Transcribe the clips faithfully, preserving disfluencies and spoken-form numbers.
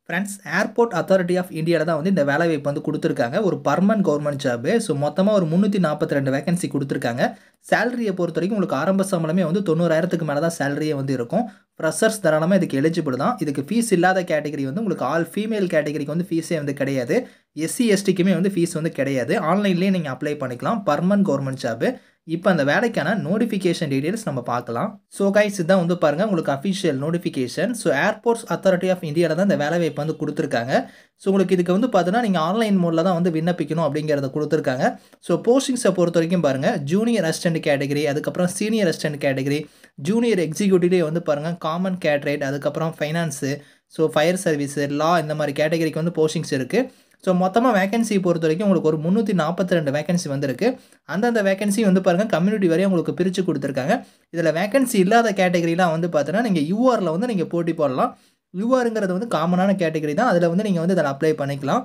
Friends, airport authority of இந்தியால தான் வந்து இந்த வேலைவாய்ப்பு வந்து குடுத்துருக்காங்க. ஒரு பெர்மனன்ட் கவர்ன்மென்ட் ஜாப். ஸோ மொத்தமா ஒரு முந்நூற்று நாற்பத்தி இரண்டு வேக்கன்சி குடுத்துருக்காங்க. சேலரிய பொறுத்தவரைக்கும் உங்களுக்கு ஆரம்ப சம்பளமே வந்து தொண்ணூறாயிரத்துக்கு மேல தான் சேலரியே வந்து இருக்கும். ஃப்ரெஷர்ஸ் தாராளமா இதுக்கு எலிஜிபிள் தான். இதுக்கு ஃபீஸ் இல்லாத கேட்டகரி வந்து உங்களுக்கு ஆல் ஃபீமேல் கேட்டகரிக்கு வந்து ஃபீஸே வந்து கிடையாது. எஸ்சி, எஸ்டிக்குமே வந்து ஃபீஸ் வந்து கிடையாது. ஆன்லைன்லேயே நீங்க அப்ளை பண்ணிக்கலாம். Permanent government job. இப்ப அந்த வேலைக்கான நோட்டிஃபிகேஷன் டீடைல்ஸ் நம்ம பார்க்கலாம். ஸோ கைஸ், இதான் வந்து பாருங்க உங்களுக்கு official notification. So airports authority of இந்தியால தான் இந்த வேலைவாய்ப்பு வந்து குடுத்துருக்காங்க. ஸோ உங்களுக்கு இதுக்கு வந்து பார்த்தீங்கன்னா, நீங்க ஆன்லைன் மோட்ல தான் வந்து விண்ணப்பிக்கணும் அப்படிங்கிறத குடுத்துருக்காங்க. ஸோ போஸ்டிங்ஸ பொறுத்தவரைக்கும் பாருங்க, ஜூனியர் அசிஸ்டன்ட் கேட்டகரி, அதுக்கப்புறம் சீனியர் அசிஸ்டன்ட் கேட்டகரி, ஜூனியர் எக்ஸிக்யூட்டிவ்லேயே வந்து பாருங்க காமன் கேட்ரேட், அதுக்கப்புறம் finance, so fire service, law இந்த மாதிரி கேட்டகரிக்கு வந்து போஸ்டிங்ஸ் இருக்கு. ஸோ மொத்தமா வேக்கன்சி பொறுத்தவரைக்கும் உங்களுக்கு ஒரு முந்நூற்று நாற்பத்தி இரண்டு வேக்கன்சி வந்திருக்கு. அந்தந்த வேக்கன்சி வந்து பாருங்க கம்யூனிட்டி வாரியா உங்களுக்கு பிரிச்சு குடுத்துருக்காங்க. இதில வேக்கன்சி இல்லாத கேட்டகரிலாம் வந்து பார்த்தீங்கன்னா, நீங்க யூஆர்ல வந்து நீங்க போட்டி போடலாம். யூஆர்ங்கிறது வந்து காமனான கேட்டகரி தான். அதில வந்து நீங்க வந்து இதில அப்ளை பண்ணிக்கலாம்.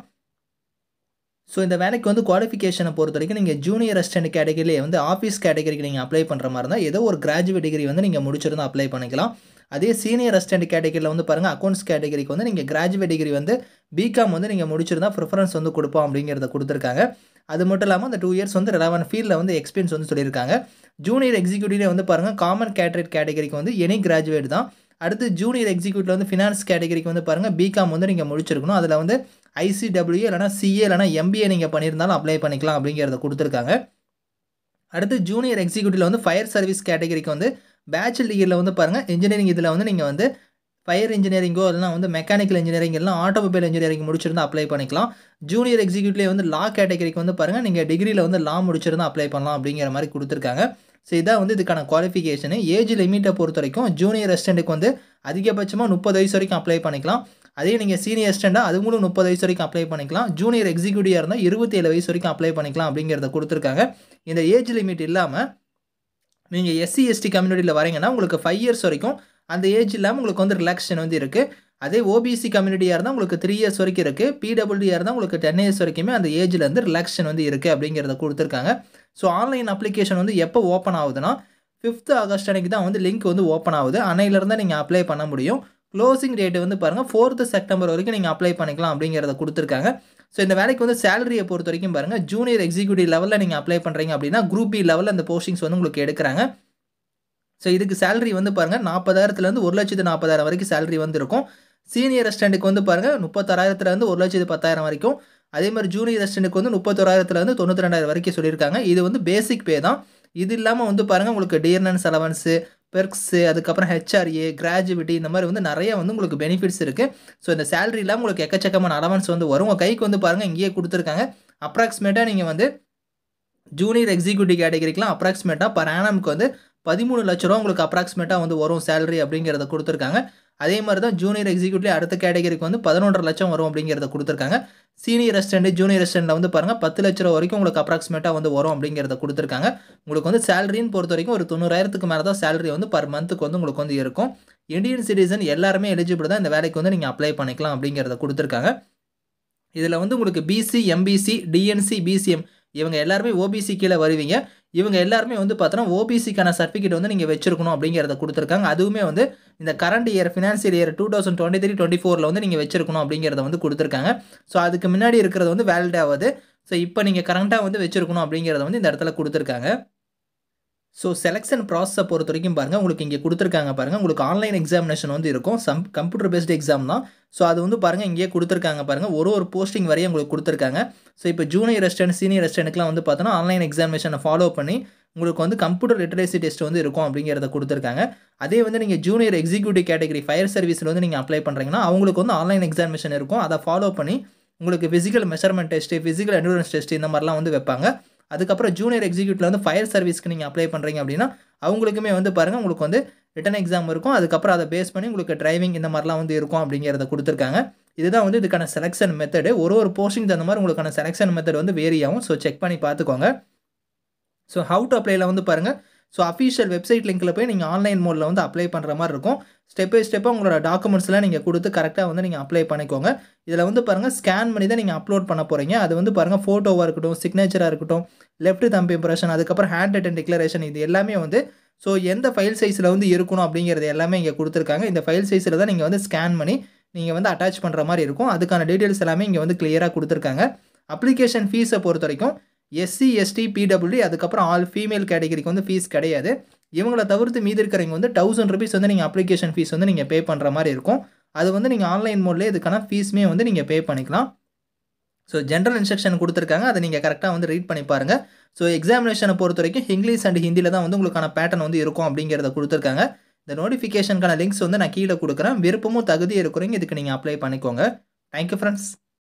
ஸோ இந்த வேலைக்கு வந்து குவாலிஃபிகேஷன பொறுத்தவரைக்கும் நீங்க ஜூனியர் அசிஸ்டன்ட் கேட்டகரியிலே வந்து ஆஃபீஸ் கேட்டகரிக்கு நீங்க அப்ளை பண்ற மாரி இருந்தா, ஏதோ ஒரு கிராஜுவேட் டிகிரி வந்து நீங்க முடிச்சிருந்தா அப்ளை பண்ணிக்கலாம். அதே சீனியர் அசிஸ்டன்ட் கேட்டகரியில வந்து பாருங்க, அக்கவுண்ட்ஸ் கேட்டகரிக்கு வந்து நீங்க கிராஜுவேட் டிகிரி வந்து பிகாம் வந்து நீங்க முடிச்சிருந்தா பிரிஃபரன்ஸ் வந்து குடுப்போம் அப்படிங்கிறத குடுத்துருக்காங்க. அது மட்டும் இல்லாம அந்த இரண்டு இயர்ஸ் வந்து ரெலவன்ட் ஃபீல்ட்ல வந்து எக்ஸ்பீரியன்ஸ் வந்து சொல்லியிருக்காங்க. ஜூனியர் எக்ஸிக்யூட்டிவ்ல வந்து பாருங்க, காமன் கேட்ரேட் கேட்டகரிக்கு வந்து எனி கிராஜுவேட் தான். அடுத்து ஜூனியர் எக்ஸிக்யூட்டிவ்ல வந்து ஃபினான்ஸ் கேட்டகரிக்கு வந்து பாருங்க, பிகாம் வந்து நீங்க முடிச்சிருக்கணும். அதில வந்து ஐசிடபிள்யூ இல்லனா சிஏ இல்லனா எம்பிஏ நீங்க பண்ணியிருந்தாலும் அப்ளை பண்ணிக்கலாம் அப்படிங்கிறத குடுத்துருக்காங்க. அடுத்து ஜூனியர் எக்ஸிக்யூட்டிவ்ல வந்து ஃபயர் சர்வீஸ் கேட்டகரிக்கு வந்து பேச்சுலர் டிகிரில வந்து பாருங்க, இன்ஜினியரிங் இதில வந்து நீங்க வந்து ஃபயர் இன்ஜினியரிங்கோ இல்லனா வந்து மெக்கானிக்கல் இன்ஜினியரிங் இல்லனா ஆட்டோமொபைல் இன்ஜினியரிங் முடிச்சிருந்தா அப்ளை பண்ணிக்கலாம். ஜூனியர் எக்ஸிக்யூட்டிவ்லேயே வந்து லா கேட்டகரிக்கு வந்து பாருங்க, நீங்க டிகிரில வந்து லா முடிச்சிருந்தா அப்ளை பண்ணலாம் அப்படிங்கிற மாரி குடுத்துருக்காங்க. ஸோ இதான் வந்து இதுக்கான குவாலிஃபிகேஷன். ஏஜ் லிமிட்ட பொறுத்தவரைக்கும் ஜூனியர் அசிஸ்டன்ட்க்கு வந்து அதிகபட்சமா முப்பது வயசு வரைக்கும் அப்ளை பண்ணிக்கலாம். அதே நீங்க சீனியர் அசிஸ்டன்ட்டா அதுங்களும் முப்பது வயசு வரைக்கும் அப்ளை பண்ணிக்கலாம். ஜூனியர் எக்ஸிக்யூட்டிவா இருந்தா இருபத்தி ஏழு வயசு வரைக்கும் அப்ளை பண்ணிக்கலாம் அப்படிங்கிறத குடுத்துருக்காங்க. இந்த ஏஜ் லிமிட் இல்லாம நீங்க எஸ்சி, எஸ்டி கம்யூனிட்டில வரீங்கன்னா, உங்களுக்கு ஐந்து இயர்ஸ் வரைக்கும் அந்த ஏஜ் இல்லாம உங்களுக்கு வந்து ரிலாக்சேஷன் வந்து இருக்கு. அதே ஓபிசி கம்யூனிட்டியா இருந்தா உங்களுக்கு மூன்று இயர்ஸ் வரைக்கும் இருக்கு. பிடபிள்யூடியா இருந்தா உங்களுக்கு பத்து இயர்ஸ் வரைக்குமே அந்த ஏஜ்ல இருந்து ரிலாக்சேஷன் வந்து இருக்கு அப்படிங்கிறத குடுத்துருக்காங்க. ஸோ ஆன்லைன் அப்ளிகேஷன் வந்து எப்போ ஓப்பன் ஆகுதுன்னா, ஐந்து ஆகஸ்ட் அன்னைக்கு தான் வந்து லிங்க் வந்து ஓப்பன் ஆகுது. அன்னையில இருந்து நீங்க அப்ளை பண்ண முடியும். குளோசிங் டேட் வந்து பாருங்க நான்காம் செப்டம்பர் வரைக்கும் நீங்க அப்ளை பண்ணிக்கலாம் அப்படிங்கிறத குடுத்துருக்காங்க. ஸோ இந்த வேலைக்கு வந்து சேலரிய பொறுத்தவரைக்கும் பாருங்க, ஜூனியர் எக்ஸிக்யூட்டிவ் லெவல்ல நீங்க அப்ளை பண்றீங்க அப்படின்னா, குரூப் பி லெவல்ல அந்த போஸ்டிங்ஸ் வந்து உங்களுக்கு எடுக்குறாங்க. ஸோ இதுக்கு சேலரி வந்து பாருங்க நாற்பதாயிரத்துல இருந்து ஒரு லட்சத்து நாற்பதாயிரம் வரைக்கும் சேலரி வந்து இருக்கும். சீனியர் அசிஸ்டன்ட்க்கு வந்து பாருங்க முப்பத்தாறாயிரத்துல இருந்து ஒரு லட்சத்து பத்தாயிரம் வரைக்கும். அதே மாரி ஜூனியர் அசிஸ்டன்ட்க்கு வந்து முப்பத்தோராயிரத்துல இருந்து தொண்ணூற்றி இரண்டாயிரம் வரைக்கும் சொல்லியிருக்காங்க. இது வந்து பேசிக் பே தான். இது இல்லாம வந்து பாருங்க உங்களுக்கு டியர்னன்ஸ் அலவன்ஸ், பெர்க்ஸ், அதுக்கப்புறம் ஹெச்ஆர்ஏ, கிராஜுவிட்டி இந்த மாரி வந்து நெறைய வந்து உங்களுக்கு பெனிஃபிட்ஸ் இருக்கு. ஸோ இந்த சேலரி இல்லாம உங்களுக்கு எக்கச்சக்கமான அலவன்ஸ் வந்து வரும். உங்க கைக்கு வந்து பாருங்க இங்கேயே குடுத்துருக்காங்க. அப்ராக்ஸிமேட்டா நீங்க வந்து ஜூனியர் எக்ஸிக்யூட்டிவ் கேட்டகரிக்குலாம் அப்ராக்ஸிமேட்டா பெர் ஆனம்க்கு வந்து பதிமூன்று லட்சம் ரூபாய் உங்களுக்கு அப்ராக்ஸிமேட்டா வந்து வரும் சேலரி அப்படிங்கிறத குடுத்துருக்காங்க. அதே மாரி தான் ஜூனியர் எக்ஸிக்யூட்டிவ் அடுத்த கேட்டகரிக்கு வந்து பதினொன்றரை லட்சம் வரும் அப்படிங்கிறத குடுத்துருக்காங்க. சீனியர் அசிஸ்டன்ட், ஜூனியர் அசிஸ்டன்ட்ல வந்து பாருங்க பத்து லட்சம் ரூபாய் வரைக்கும் உங்களுக்கு அப்ராக்ஸிமேட்டா வந்து வரும் அப்படிங்கிறத குடுத்துருக்காங்க. உங்களுக்கு வந்து சேலரின்னு பொறுத்தவரைக்கும் ஒரு தொண்ணூறாயிரத்துக்கு மேல தான் சேலரி வந்து பெர் மந்த்துக்கு வந்து உங்களுக்கு வந்து இருக்கும். இந்தியன் சிட்டிசன் எல்லாருமே எலிஜிபிள் தான் இந்த வேலைக்கு வந்து நீங்க அப்ளை பண்ணிக்கலாம் அப்படிங்கிறத குடுத்துருக்காங்க. இதில வந்து உங்களுக்கு பிசி, எம்பிசி, டிஎன்சி, பிசிஎம் இவங்க எல்லாருமே ஓபிசி கீழ வருவீங்க. இவங்க எல்லாருமே வந்து பார்த்தோன்னா, ஓபிசிக்கான சர்டிஃபிகேட் வந்து நீங்க வச்சிருக்கணும் அப்படிங்கிறத குடுத்துருக்காங்க. அதுவுமே வந்து இந்த கரண்ட் இயர் ஃபினான்ஷியல் இயர் இரண்டாயிரத்து இருபத்தி மூன்று, இருபத்தி நான்குல வந்து நீங்க வச்சிருக்கணும் அப்படிங்கிறத வந்து குடுத்துருக்காங்க. ஸோ அதுக்கு முன்னாடி இருக்கிறது வந்து வேலிட் ஆவாது. ஸோ இப்போ நீங்க கரண்ட்டா வந்து வச்சிருக்கணும் அப்படிங்கிறத வந்து இந்த இடத்துல குடுத்துருக்காங்க. ஸோ செலக்ஷன் ப்ராசஸ பொறுத்தவரைக்கும் பாருங்க, உங்களுக்கு இங்கே குடுத்துருக்காங்க பாருங்க. உங்களுக்கு ஆன்லைன் எக்ஸாமினேஷன் வந்து இருக்கும். சம் கம்ப்யூட்டர் பேஸ்ட் எக்ஸாம் தான். ஸோ அது வந்து பாருங்க இங்கேயே குடுத்துருக்காங்க பாருங்க. ஒரு ஒரு போஸ்டிங் வரையும் உங்களுக்கு குடுத்துருக்காங்க. ஸோ இப்போ ஜூனியர் அசிஸ்டன்ட், சீனியர் அசிஸ்டன்ட்க்குலாம் வந்து பார்த்தோன்னா, ஆன்லைன் எக்ஸாமினேஷன ஃபாலோ பண்ணி உங்களுக்கு வந்து கம்ப்யூட்டர் லிட்டரசி டெஸ்ட் வந்து இருக்கும் அப்படிங்கிறத குடுத்துருக்காங்க. அதே வந்து நீங்க ஜூனியர் எக்ஸிக்யூட்டிவ் கேட்டகரி ஃபயர் சர்வீஸ்ல வந்து நீங்க அப்ளை பண்றீங்கன்னா, அவங்களுக்கு வந்து ஆன்லைன் எக்ஸாமினேஷன் இருக்கும். அத ஃபாலோ பண்ணி உங்களுக்கு physical measurement test, physical endurance test இந்த மாரிலாம் வந்து வைப்பாங்க. அதுக்கப்புறம் ஜூனியர் எக்ஸிக்யூட்டிவ்ல வந்து ஃபயர் சர்வீஸ்க்கு நீங்க அப்ளை பண்றீங்க அப்படின்னா, அவங்களுக்குமே வந்து பாருங்க உங்களுக்கு வந்து ரிட்டன் எக்ஸாம் இருக்கும். அதுக்கப்புறம் அத பேஸ் பண்ணி உங்களுக்கு டிரைவிங் இந்த மாரிலாம் வந்து இருக்கும் அப்படிங்கிறத குடுத்துருக்காங்க. இதுதான் வந்து இதுக்கான செலக்ஷன் மெத்தட். ஒரு ஒரு போஸ்டிங் தகுந்த மாரி உங்களுக்கான செலக்ஷன் மெத்தட் வந்து வேரி ஆகும். ஸோ செக் பண்ணி பார்த்துக்கோங்க. ஸோ ஹவ் டு அப்ளைல வந்து பாருங்க, ஸோ அஃபிஷியல் வெப்சைட் லிங்க்ல போய் நீங்க ஆன்லைன் மோட்ல வந்து அப்ளை பண்ற மாரி இருக்கும். ஸ்டெப் பை ஸ்டெப்பா உங்களோட டாக்குமெண்ட்ஸ்லாம் நீங்க குடுத்து கரெக்ட்டா வந்து நீங்க அப்ளை பண்ணிக்கோங்க. இதில வந்து பாருங்க ஸ்கேன் பண்ணி தான் நீங்க அப்லோட் பண்ண போறீங்க. அது வந்து பாருங்க ஃபோட்டோவா இருக்கட்டும், சிக்னேச்சரா இருக்கட்டும், லெஃப்ட் தம்ப் இம்ப்ரஷன், அதுக்கப்புறம் ஹேண்ட் ரிட்டன் டிக்ளரேஷன் இது எல்லாமே வந்து ஸோ எந்த ஃபைல் சைஸ்ல வந்து இருக்கணும் அப்படிங்கிறது எல்லாமே இங்க குடுத்துருக்காங்க. இந்த ஃபைல் சைஸ்ல தான் நீங்க வந்து ஸ்கேன் பண்ணி நீங்கள் வந்து அட்டாச் பண்ணுற மாதிரி இருக்கும். அதுக்கான டீட்டெயில்ஸ் எல்லாமே இங்கே வந்து கிளியராக கொடுத்துருக்காங்க. அப்ளிகேஷன் ஃபீஸை பொறுத்த வரைக்கும் எஸ்சி, எஸ்டி, பிடபிள்யூ அதுக்கப்புறம் ஆல் ஃபீமேல் கேட்டகரிக்கு வந்து ஃபீஸ் கிடையாது. இவங்கள தவிர்த்து மீதி இருக்கிறவங்க வந்து தௌசண்ட் ருபீஸ் வந்து நீங்கள் அப்ளிகேஷன் ஃபீஸ் வந்து நீங்கள் பே பண்ணுற மாதிரி இருக்கும். அது வந்து நீங்கள் ஆன்லைன் மோட்லேயே இதுக்கான ஃபீஸுமே வந்து நீங்கள் பே பண்ணிக்கலாம். ஸோ ஜென்ரல் இன்ஸ்ட்ரக்ஷன் கொடுத்துருக்காங்க. அதை நீங்கள் கரெக்டாக வந்து ரீட் பண்ணி பாருங்கள். ஸோ எக்ஸாமினேஷனை பொறுத்த வரைக்கும் இங்கிலீஷ் அண்ட் ஹிந்தியில் தான் வந்து உங்களுக்கான பேட்டர்ன் வந்து இருக்கும் அப்படிங்கிறத கொடுத்துருக்காங்க. இந்த நோட்டிஃபிகேஷனுக்கான லிங்க்ஸ் வந்து நான் கீழே கொடுக்குறேன். விருப்பமும் தகுதி இருக்கிறவங்க இதுக்கு நீங்கள் அப்ளை பண்ணிக்கோங்க. Thank you friends.